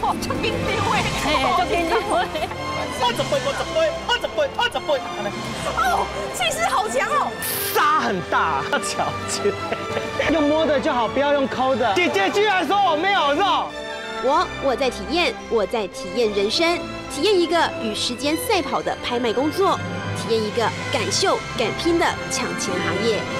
哦，就冰冰味， 就冰冰味。 20倍，哦，气势好强哦！ 沙很大，要巧劲，用摸的就好，不要用抠的。姐姐居然说我没有肉。 我在体验，我在体验人生，体验一个与时间赛跑的拍卖工作，体验一个敢秀敢拼的抢钱行业。